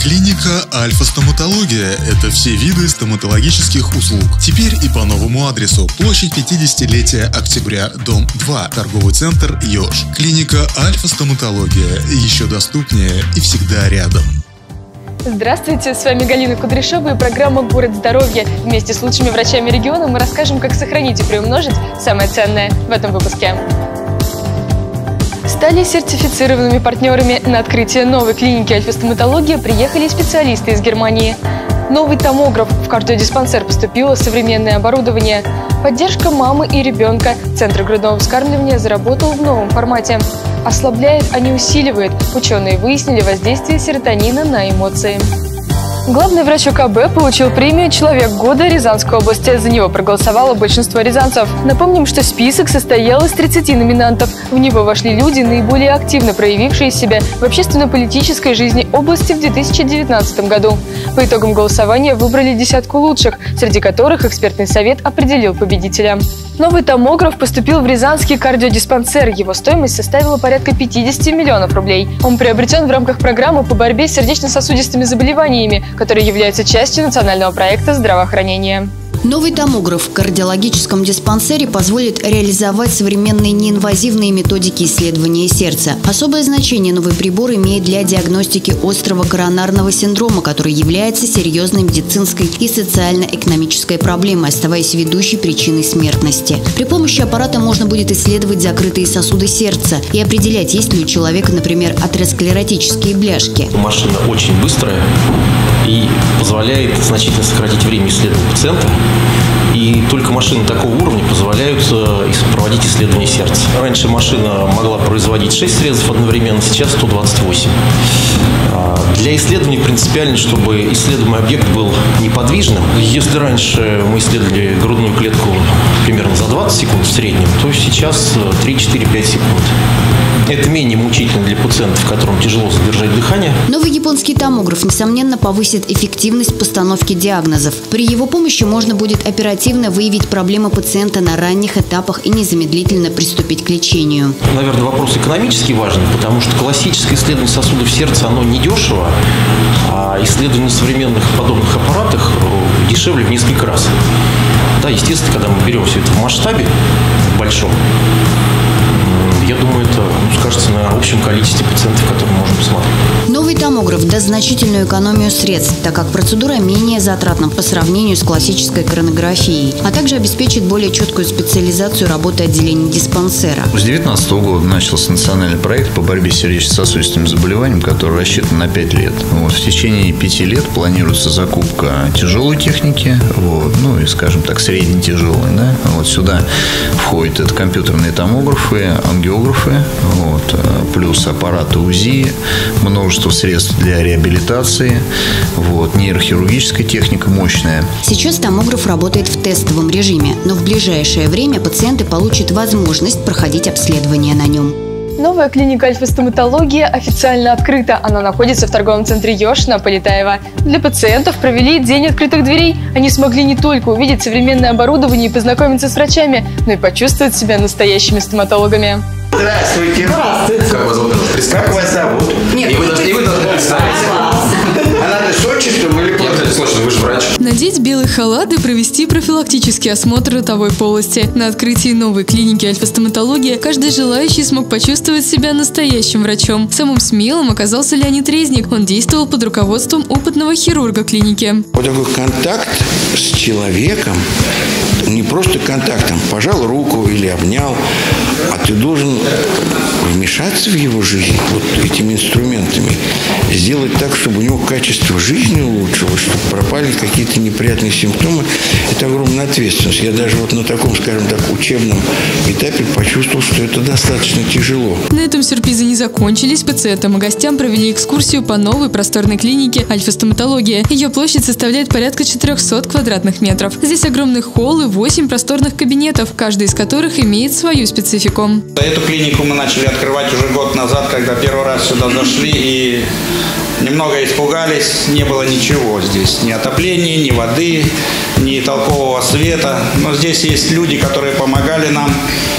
Клиника Альфа-стоматология – это все виды стоматологических услуг. Теперь и по новому адресу. Площадь 50-летия Октября, дом 2, торговый центр «Ёж». Клиника Альфа-стоматология еще доступнее и всегда рядом. Здравствуйте, с вами Галина Кудряшова и программа «Город здоровья». Вместе с лучшими врачами региона мы расскажем, как сохранить и приумножить самое ценное в этом выпуске. Стали сертифицированными партнерами. На открытие новой клиники альфа-стоматология приехали специалисты из Германии. Новый томограф, в кардиодиспансер поступило современное оборудование. Поддержка мамы и ребенка. Центр грудного вскармливания заработал в новом формате. Ослабляет, а не усиливает. Ученые выяснили воздействие серотонина на эмоции. Главный врач УКБ получил премию «Человек года» Рязанской области. За него проголосовало большинство рязанцев. Напомним, что список состоял из 30 номинантов. В него вошли люди, наиболее активно проявившие себя в общественно-политической жизни области в 2019 году. По итогам голосования выбрали десятку лучших, среди которых экспертный совет определил победителя. Новый томограф поступил в Рязанский кардиодиспансер. Его стоимость составила порядка 50 миллионов рублей. Он приобретен в рамках программы по борьбе с сердечно-сосудистыми заболеваниями, которые являются частью национального проекта здравоохранения. Новый томограф в кардиологическом диспансере позволит реализовать современные неинвазивные методики исследования сердца. Особое значение новый прибор имеет для диагностики острого коронарного синдрома, который является серьезной медицинской и социально-экономической проблемой, оставаясь ведущей причиной смертности. При помощи аппарата можно будет исследовать закрытые сосуды сердца и определять, есть ли у человека, например, атеросклеротические бляшки. Машина очень быстрая и позволяет значительно сократить время исследования пациента. И только машины такого уровня позволяют проводить исследование сердца. Раньше машина могла производить 6 срезов одновременно, сейчас 128. Для исследования принципиально, чтобы исследуемый объект был неподвижным. Если раньше мы исследовали грудную клетку примерно за 20 секунд в среднем, то сейчас 3-4-5 секунд. Это менее мучительно для пациентов, которым тяжело задержать дыхание. Новый японский томограф, несомненно, повысит эффективность постановки диагнозов. При его помощи можно будет оперативно выявить проблемы пациента на ранних этапах и незамедлительно приступить к лечению. Наверное, вопрос экономически важный, потому что классическое исследование сосудов сердца, оно недешево, а исследование на современных подобных аппаратах дешевле в несколько раз. Да, естественно, когда мы берем все это в масштабе большом, я думаю, это скажется на общем количестве пациентов, которые мы можем посмотреть. Новый томограф даст значительную экономию средств, так как процедура менее затратна по сравнению с классической коронографией, а также обеспечит более четкую специализацию работы отделений диспансера. С 2019 года начался национальный проект по борьбе с сердечно-сосудистыми заболеваниями, который рассчитан на 5 лет. В течение 5 лет планируется закупка тяжелой техники, ну и, скажем так, средне-тяжелой. Да? Сюда входят это компьютерные томографы, ангиографы, плюс аппараты УЗИ, множество средств для реабилитации, нейрохирургическая техника мощная. Сейчас томограф работает в тестовом режиме, но в ближайшее время пациенты получат возможность проходить обследование на нем. Новая клиника альфа-стоматология официально открыта. Она находится в торговом центре «Ёж» на Полетаева. Для пациентов провели день открытых дверей. Они смогли не только увидеть современное оборудование и познакомиться с врачами, но и почувствовать себя настоящими стоматологами. Здравствуйте. Здравствуйте. Как вас зовут? Как вас зовут? Нет, и вы должны представиться. А надо с отчеством или просто? Нет, слушай, вы же врач. Надеть белый халат и провести профилактический осмотр ротовой полости. На открытии новой клиники альфа-стоматология каждый желающий смог почувствовать себя настоящим врачом. Самым смелым оказался Леонид Резник. Он действовал под руководством опытного хирурга клиники. Вот такой контакт с человеком, не просто контактом, пожал руку или обнял, а ты должен вмешаться в его жизнь этими инструментами, сделать так, чтобы у него качество жизни улучшилось, чтобы пропали какие-то неприятные симптомы. Это огромная ответственность. Я даже на таком, скажем так, учебном этапе почувствовал, что это достаточно тяжело. На этом сюрпризы не закончились. Пациентам и гостям провели экскурсию по новой просторной клинике альфа-стоматология. Ее площадь составляет порядка 400 квадратных метров. Здесь огромный холл и 8 просторных кабинетов, каждый из которых имеет свою специфику. Эту клинику мы начали открывать уже год назад, когда первый раз сюда зашли и немного испугались. Не было ничего здесь. Ни отопления, ни воды, ни толкового света. Но здесь есть люди, которые помогали нам.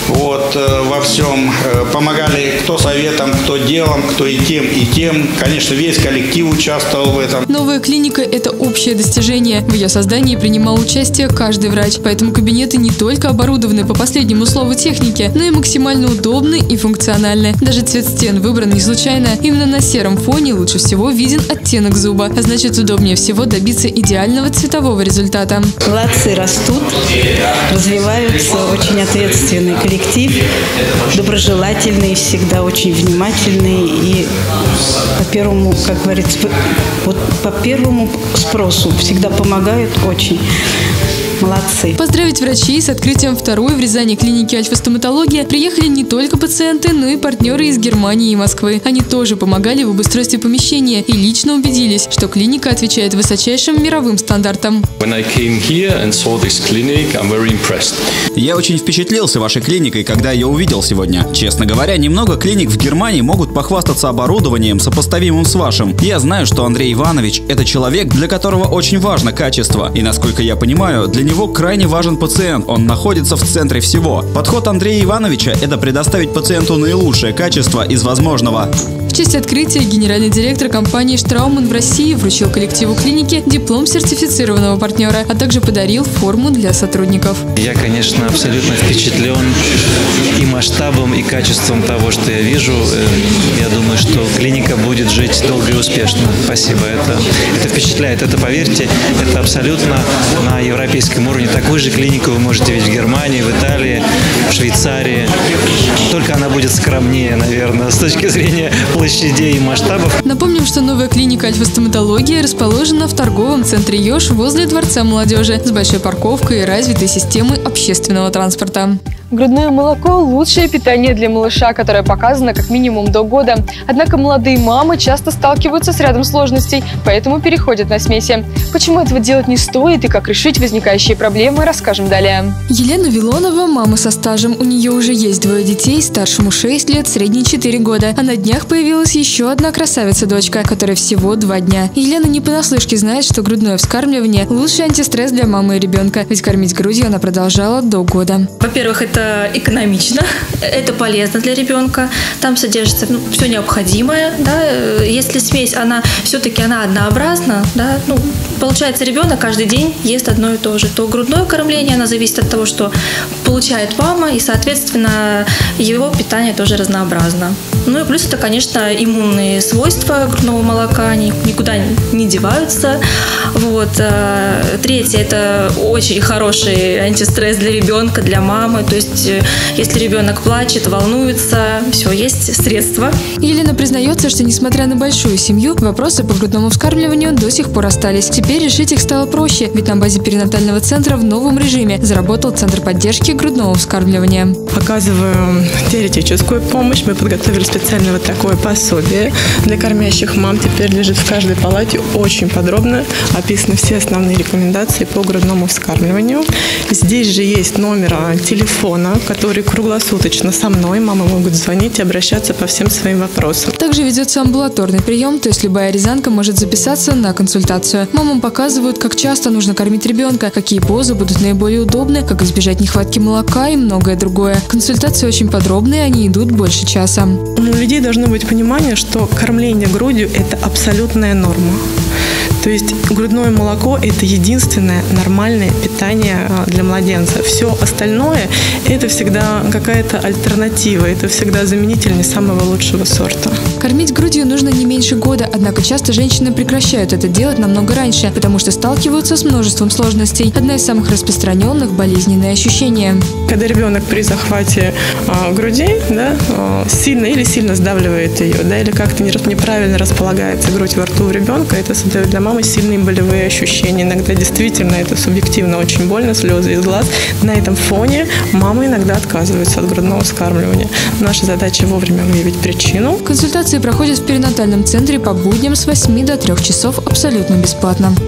Вот, во всем. Помогали кто советом, кто делом, кто и тем. Конечно, весь коллектив участвовал в этом. Новая клиника – это общее достижение. В ее создании принимал участие каждый врач. Поэтому кабинеты не только оборудованы по последнему слову техники, но и максимально удобны и функциональны. Даже цвет стен выбран не случайно. Именно на сером фоне лучше всего виден оттенок зуба. А значит, удобнее всего добиться идеального цветового результата. Младшие растут, развиваются, очень ответственный коллектив, доброжелательный, всегда очень внимательный и по первому, как говорится, по первому спросу всегда помогают очень. Молодцы. Поздравить врачей с открытием второй в Рязани клиники альфа-стоматология приехали не только пациенты, но и партнеры из Германии и Москвы. Они тоже помогали в обустройстве помещения и лично убедились, что клиника отвечает высочайшим мировым стандартам. Я очень впечатлился вашей клиникой, когда ее увидел сегодня. Честно говоря, немного клиник в Германии могут похвастаться оборудованием, сопоставимым с вашим. Я знаю, что Андрей Иванович – это человек, для которого очень важно качество. И, насколько я понимаю, для него крайне важен пациент, он находится в центре всего. Подход Андрея Ивановича – это предоставить пациенту наилучшее качество из возможного. В честь открытия генеральный директор компании «Штрауман» в России вручил коллективу клиники диплом сертифицированного партнера, а также подарил форму для сотрудников. Я, конечно, абсолютно впечатлен и масштабом, и качеством того, что я вижу. Я думаю, что клиника будет жить долго и успешно. Спасибо. Это впечатляет. Это, поверьте, это абсолютно на европейском уровне. Такую же клинику вы можете видеть в Германии, в Италии, в Швейцарии. Только она будет скромнее, наверное, с точки зрения площадей и масштабов. Напомним, что новая клиника альфа-стоматология расположена в торговом центре «Ёж» возле Дворца молодежи с большой парковкой и развитой системой общественного транспорта. Грудное молоко – лучшее питание для малыша, которое показано как минимум до года. Однако молодые мамы часто сталкиваются с рядом сложностей, поэтому переходят на смеси. Почему этого делать не стоит и как решить возникающие проблемы, расскажем далее. Елена Вилонова – мама со стажем. У нее уже есть 2 детей, старшему 6 лет, средней 4 года. А на днях появилась еще одна красавица-дочка, которой всего 2 дня. Елена не понаслышке знает, что грудное вскармливание – лучший антистресс для мамы и ребенка, ведь кормить грудью она продолжала до года. Во-первых, это экономично, это полезно для ребенка, там содержится все необходимое, да? Если смесь, она все-таки однообразна, да? Получается, ребенок каждый день ест одно и то же, то грудное кормление, оно зависит от того, что получает мама, и, соответственно, его питание тоже разнообразно. Ну и плюс это, конечно, иммунные свойства грудного молока, они никуда не деваются. Вот. Третье – это очень хороший антистресс для ребенка, для мамы, то есть если ребенок плачет, волнуется, все, есть средства. Елена признается, что несмотря на большую семью, вопросы по грудному вскармливанию до сих пор остались. Теперь решить их стало проще, ведь на базе перинатального центра в новом режиме заработал Центр поддержки грудного вскармливания. Оказываем теоретическую помощь. Мы подготовили специально вот такое пособие для кормящих мам. Теперь лежит в каждой палате, очень подробно описаны все основные рекомендации по грудному вскармливанию. Здесь же есть номер телефона, который круглосуточно со мной. Мамы могут звонить и обращаться по всем своим вопросам. Также ведется амбулаторный прием, то есть любая рязанка может записаться на консультацию. Мамам показывают, как часто нужно кормить ребенка, какие позы будут наиболее удобны, как избежать нехватки молока и многое другое. Консультации очень подробные, они идут больше часа. У людей должно быть понимание, что кормление грудью – это абсолютная норма. То есть грудное молоко – это единственное нормальное питание для младенца. Все остальное – это всегда какая-то альтернатива, это всегда заменитель не самого лучшего сорта. Кормить грудью нужно не меньше года, однако часто женщины прекращают это делать намного раньше, потому что сталкиваются с множеством сложностей. Одна из самых распространенных – болезненные ощущения. Когда ребенок при захвате груди, да, сильно сдавливает ее, да, или как-то неправильно располагается грудь во рту у ребенка, это создает для мамы сильные болевые ощущения. Иногда действительно это субъективно очень больно, слезы из глаз. На этом фоне мамы иногда отказываются от грудного вскармливания. Наша задача вовремя выявить причину. Консультации проходят в перинатальном центре по будням с 8 до 3 часов абсолютно бесплатно.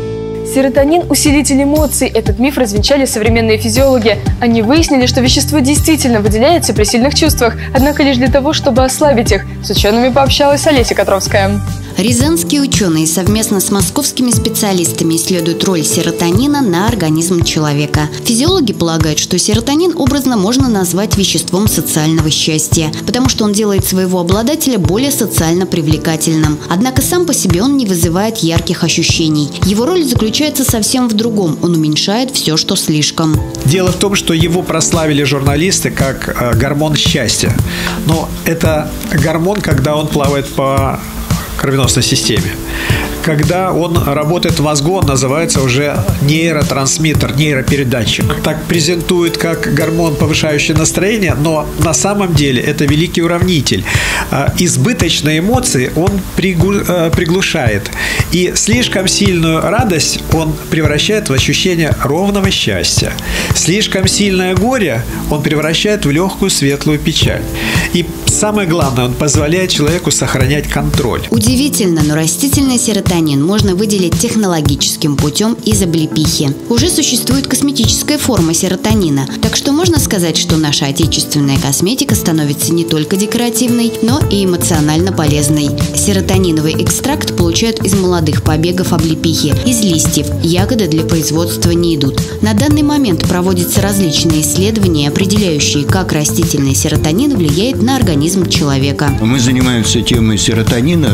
Серотонин – усилитель эмоций. Этот миф развенчали современные физиологи. Они выяснили, что вещество действительно выделяется при сильных чувствах, однако лишь для того, чтобы ослабить их. С учеными пообщалась Олеся Котровская. Рязанские ученые совместно с московскими специалистами исследуют роль серотонина на организм человека. Физиологи полагают, что серотонин образно можно назвать веществом социального счастья, потому что он делает своего обладателя более социально привлекательным. Однако сам по себе он не вызывает ярких ощущений. Его роль заключается совсем в другом. Он уменьшает все, что слишком. Дело в том, что его прославили журналисты как гормон счастья. Но это гормон, когда он плавает по кровеносной системе. Когда он работает в мозгу, он называется уже нейротрансмиттер, нейропередатчик. Так презентует как гормон, повышающий настроение, но на самом деле это великий уравнитель. Избыточные эмоции он приглушает. И слишком сильную радость он превращает в ощущение ровного счастья. Слишком сильное горе он превращает в легкую светлую печаль. И самое главное, он позволяет человеку сохранять контроль. Удивительно, но растительный серотонин можно выделить технологическим путем из облепихи. Уже существует косметическая форма серотонина, так что можно сказать, что наша отечественная косметика становится не только декоративной, но и эмоционально полезной. Серотониновый экстракт получают из молодых побегов облепихи, из листьев. Ягоды для производства не идут. На данный момент проводятся различные исследования, определяющие, как растительный серотонин влияет на организм человека. Мы занимаемся темой серотонина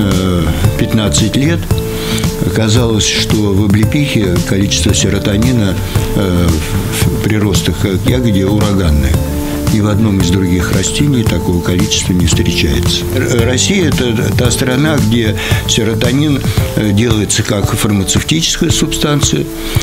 15 лет. Оказалось, что в облепихе количество серотонина в приростах к ягоде ураганное. Ни в одном из других растений такого количества не встречается. Россия – это та страна, где серотонин делается как фармацевтическая субстанция,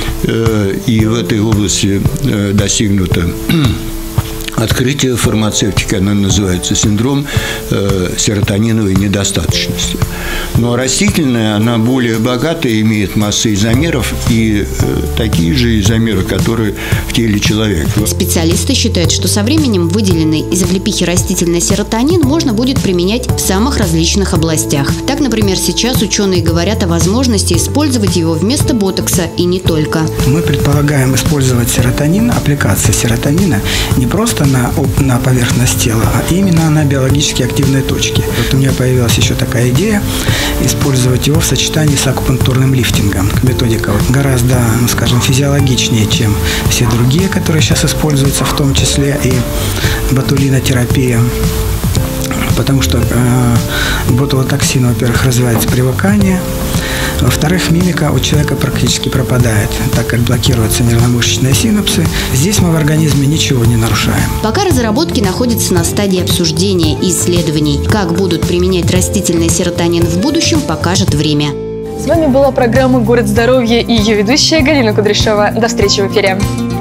и в этой области достигнуто открытие фармацевтики, она называется синдром серотониновой недостаточности. Но растительная, она более богатая, имеет массу изомеров и такие же изомеры, которые в теле человека. Специалисты считают, что со временем выделенный из облепихи растительный серотонин можно будет применять в самых различных областях. Так, например, сейчас ученые говорят о возможности использовать его вместо ботокса и не только. Мы предполагаем использовать серотонин, аппликации серотонина не просто на поверхность тела, а именно на биологически активные точки. Вот у меня появилась еще такая идея использовать его в сочетании с акупунктурным лифтингом. Методика гораздо, скажем, физиологичнее, чем все другие, которые сейчас используются, в том числе и ботулинотерапия. Потому что ботулотоксин, во-первых, развивается привыкание, во-вторых, мимика у человека практически пропадает, так как блокируются нервно-мышечные синапсы. Здесь мы в организме ничего не нарушаем. Пока разработки находятся на стадии обсуждения и исследований. Как будут применять растительный серотонин в будущем, покажет время. С вами была программа «Город здоровья» и ее ведущая Галина Кудряшова. До встречи в эфире.